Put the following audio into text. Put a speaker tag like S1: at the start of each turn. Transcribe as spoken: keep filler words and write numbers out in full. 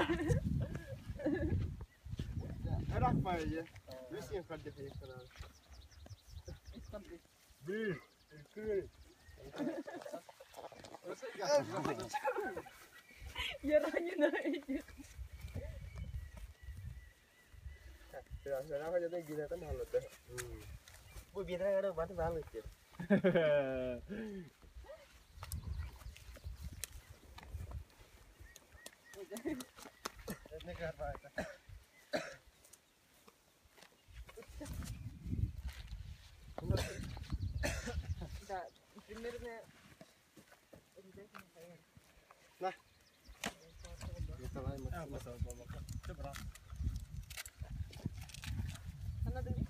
S1: Erak bayi. Wis yang kan jadi kenal. Bir, iki.
S2: Yaranya naik.
S1: Ya, saya akan jadi gila kan halut deh. Bu biar ada bantu halut ya. Ini apa itu?
S2: Да, примерно.
S1: Nah, kita lain masalah. Coba.
S2: Sana dulu.